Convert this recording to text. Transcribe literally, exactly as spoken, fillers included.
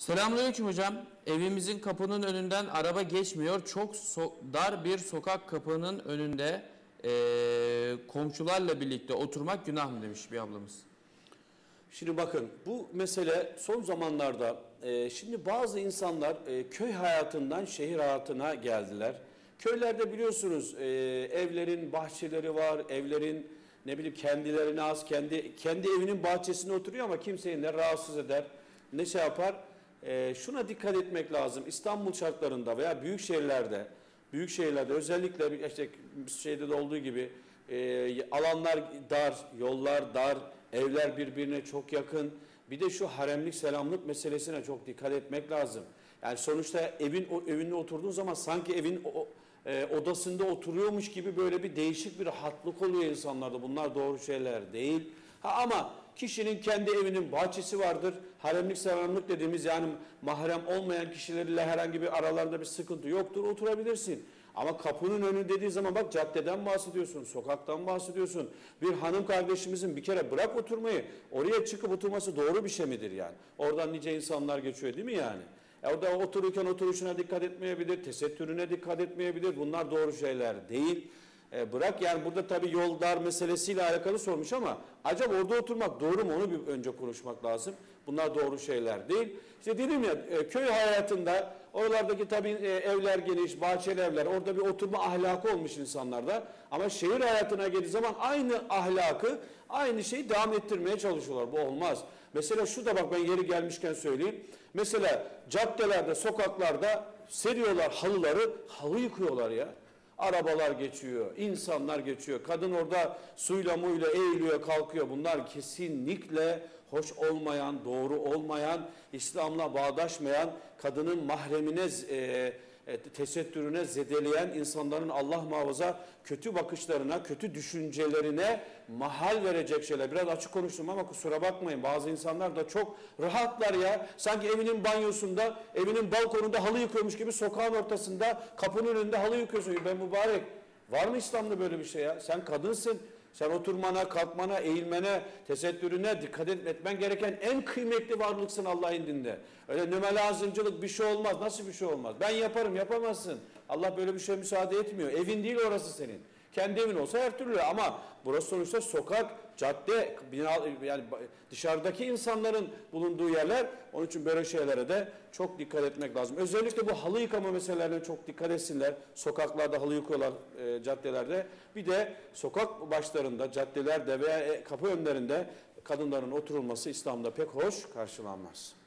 Selamünaleyküm hocam. Evimizin kapının önünden araba geçmiyor. Çok so dar bir sokak kapının önünde e, komşularla birlikte oturmak günah mı demiş bir ablamız. Şimdi bakın bu mesele son zamanlarda e, şimdi bazı insanlar e, köy hayatından şehir hayatına geldiler. Köylerde biliyorsunuz e, evlerin bahçeleri var, evlerin ne bileyim kendilerine az kendi kendi evinin bahçesinde oturuyor ama kimseyi ne rahatsız eder ne şey yapar. E, şuna dikkat etmek lazım. İstanbul şartlarında veya büyük şehirlerde, büyük şehirlerde özellikle işte şeyde de olduğu gibi e, alanlar dar, yollar dar, evler birbirine çok yakın. Bir de şu haremlik selamlık meselesine çok dikkat etmek lazım. Yani sonuçta evin o evinde oturduğun zaman sanki evin o, e, odasında oturuyormuş gibi böyle bir değişik bir rahatlık oluyor insanlarda. Bunlar doğru şeyler değil. Ha, ama kişinin kendi evinin bahçesi vardır. Haremlik selamlık dediğimiz yani mahrem olmayan kişilerle herhangi bir aralarında bir sıkıntı yoktur. Oturabilirsin. Ama kapının önü dediği zaman bak caddeden bahsediyorsun, sokaktan bahsediyorsun. Bir hanım kardeşimizin bir kere bırak oturmayı, oraya çıkıp oturması doğru bir şey midir yani? Oradan nice insanlar geçiyor değil mi yani? E orada otururken oturuşuna dikkat etmeyebilir, tesettürüne dikkat etmeyebilir. Bunlar doğru şeyler değil. E bırak yani burada tabii yol dar meselesiyle alakalı sormuş ama acaba orada oturmak doğru mu onu bir önce konuşmak lazım. Bunlar doğru şeyler değil. İşte dedim ya e, köy hayatında oralardaki tabii e, evler geniş, bahçeli evler, orada bir oturma ahlakı olmuş insanlarda. Ama şehir hayatına geldiği zaman aynı ahlakı, aynı şeyi devam ettirmeye çalışıyorlar. Bu olmaz. Mesela şu da bak ben yeri gelmişken söyleyeyim. Mesela caddelerde, sokaklarda seriyorlar halıları, halı yıkıyorlar ya. Arabalar geçiyor, insanlar geçiyor. Kadın orada suyla muyla eğiliyor, kalkıyor. Bunlar kesinlikle hoş olmayan, doğru olmayan, İslam'la bağdaşmayan, kadının mahremine, e, e, tesettürüne zedeleyen insanların Allah muhafaza kötü bakışlarına, kötü düşüncelerine mahal verecek şeyler. Biraz açık konuştum ama kusura bakmayın. Bazı insanlar da çok rahatlar ya. Sanki evinin banyosunda, evinin balkonunda halı yıkıyormuş gibi sokağın ortasında, kapının önünde halı yıkıyorsun. Ben mübarek. Var mı İslam'da böyle bir şey ya? Sen kadınsın. Sen oturmana, kalkmana, eğilmene, tesettürüne dikkat etmen gereken en kıymetli varlıksın Allah'ın indinde. Öyle nümelazımcılık bir şey olmaz. Nasıl bir şey olmaz? Ben yaparım, yapamazsın. Allah böyle bir şey müsaade etmiyor. Evin değil orası senin. Kendi evin olsa her türlü ama burası sonuçta sokak, cadde, bina, yani dışarıdaki insanların bulunduğu yerler. Onun için böyle şeylere de çok dikkat etmek lazım. Özellikle bu halı yıkama meselelerine çok dikkat etsinler. Sokaklarda halı yıkıyorlar, e, caddelerde. Bir de sokak başlarında, caddelerde veya kapı önlerinde kadınların oturulması İslam'da pek hoş karşılanmaz.